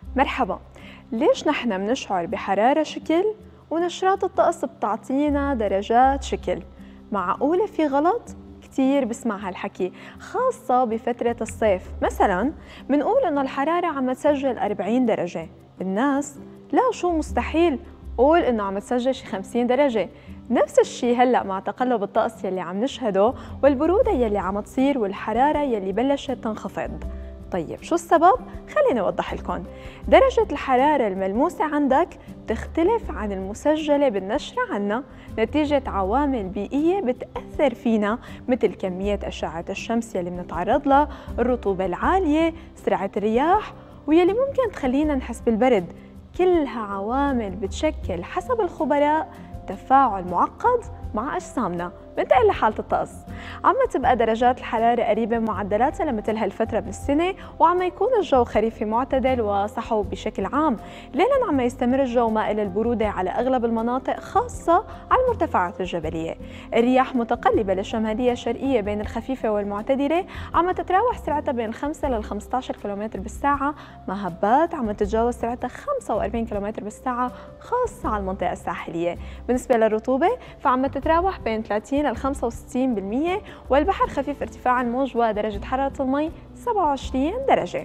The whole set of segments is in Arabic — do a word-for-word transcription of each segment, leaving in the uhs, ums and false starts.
مرحبا. ليش نحن منشعر بحرارة شكل ونشرات الطقس بتعطينا درجات شكل؟ معقولة في غلط؟ كتير بسمع هالحكي خاصة بفترة الصيف. مثلا منقول إنه الحرارة عم تسجل أربعين درجة، الناس لا شو مستحيل، قول إنه عم تسجل شي خمسين درجة. نفس الشي هلأ مع تقلب الطقس يلي عم نشهده والبرودة يلي عم تصير والحرارة يلي بلشت تنخفض. طيب شو السبب؟ خليني أوضح لكم. درجة الحرارة الملموسة عندك بتختلف عن المسجلة بالنشرة عنا نتيجة عوامل بيئية بتأثر فينا، مثل كمية أشعة الشمس يلي بنتعرض لها، الرطوبة العالية، سرعة الرياح، ويلي ممكن تخلينا نحس بالبرد. كلها عوامل بتشكل حسب الخبراء تفاعل معقد مع أجسامنا. بنتقل لحالة الطقس. عم تبقى درجات الحرارة قريبة معدلاتها لمثل هالفترة من السنة، وعم يكون الجو خريفي معتدل وصحو بشكل عام. ليلا عم يستمر الجو مائل البرودة على أغلب المناطق، خاصة على المرتفعات الجبلية. الرياح متقلبة للشمالية الشرقية بين الخفيفة والمعتدلة، عم تتراوح سرعتها بين خمسة ل خمسة عشر كيلومتر بالساعة، مع هبات عم تتجاوز سرعتها خمسة وأربعين كيلومتر بالساعة، خاصة على المنطقة الساحلية. بالنسبة للرطوبة فعم تتراوح بين ثلاثين ل خمسة وستين بالمئة، والبحر خفيف ارتفاع الموج، ودرجة حرارة المي سبعة وعشرين درجة.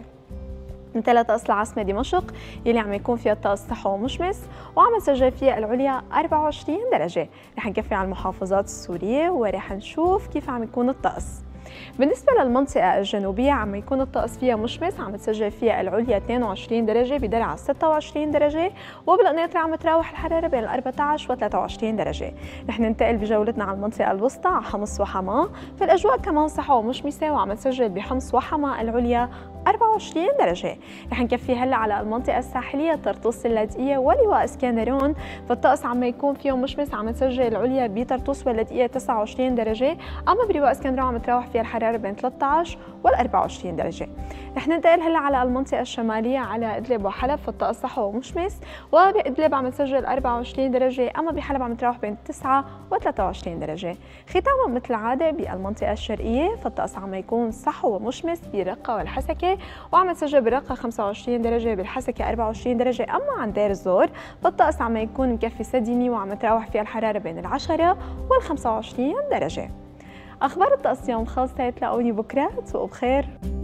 انتقلت طقس العاصمة دمشق يلي عم يكون فيها الطقس صحو ومشمس، وعم تسجل فيها العليا أربعة وعشرين درجة. رح نكفي على المحافظات السورية ورح نشوف كيف عم يكون الطقس. بالنسبة للمنطقة الجنوبية عم يكون الطقس فيها مشمس، عم تسجل فيها العليا اثنين وعشرين درجة، بدرعا ستة وعشرين درجة، وبالقنيطرة عم تراوح الحرارة بين أربعة عشر و ثلاثة وعشرين درجة. رح ننتقل بجولتنا على المنطقة الوسطى على حمص وحماة، فالأجواء كمان صحو ومشمسة، وعم تسجل بحمص وحماة العليا أربعة وعشرين درجة. رح نكفي هلا على المنطقة الساحلية، طرطوس، اللاذقية، ولواء اسكندرون، فالطقس عم يكون فيهم مشمس، عم تسجل العليا بطرطوس واللاذقية تسعة وعشرين درجة، أما بلواء اسكندرون عم تراوح فيها الحرارة بين ثلاثة عشر وال أربعة وعشرين درجة. رح ننتقل هلا على المنطقة الشمالية على إدلب وحلب، فالطقس صحو ومشمس، وبإدلب عم تسجل أربعة وعشرين درجة، أما بحلب عم تراوح بين تسعة و ثلاثة وعشرين درجة. ختاما مثل العادة بالمنطقة الشرقية، فالطقس عم يكون صحو ومشمس برقة والحسكة، وعم تسجل برقة خمسة وعشرين درجة، بالحسكة أربعة وعشرين درجة. أما عند دير الزور فالطقس عم يكون مكفي سديمي، وعم تراوح فيها الحرارة بين العشرة وال خمسة وعشرين درجة. أخبار الطقس يوم خاصة، تلاقوني بكرة وبخير.